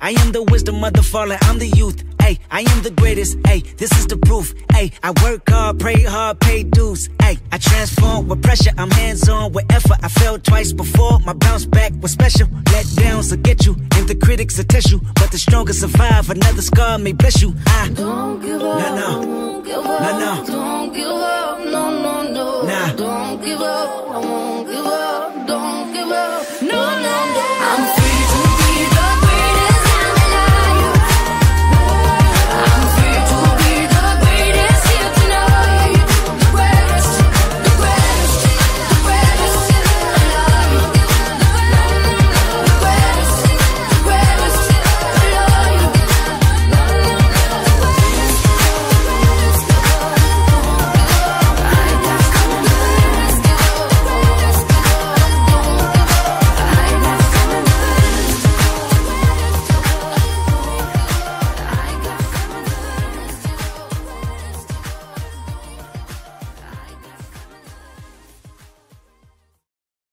I am the wisdom of the fallen, I'm the youth. Ay, I am the greatest. Ay, this is the proof. Ay, I work hard, pray hard, pay dues. Ay, I transform with pressure, I'm hands-on with effort. I failed twice before, my bounce back was special. Let downs will get you, and the critics will test you. But the strongest survive, another scar may bless you. I don't give up, no, no. I won't give up. No, no. Don't give up, no, no, no. Nah. Don't give up, I won't give up. Don't give up.